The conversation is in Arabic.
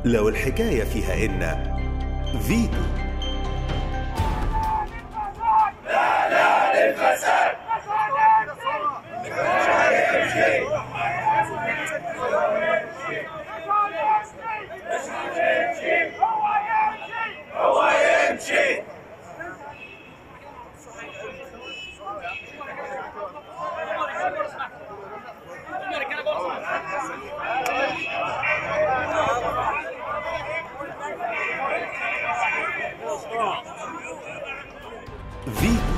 لو الحكاية فيها إن فيتو. لا لا للفساد. هو يمشي. فيتو.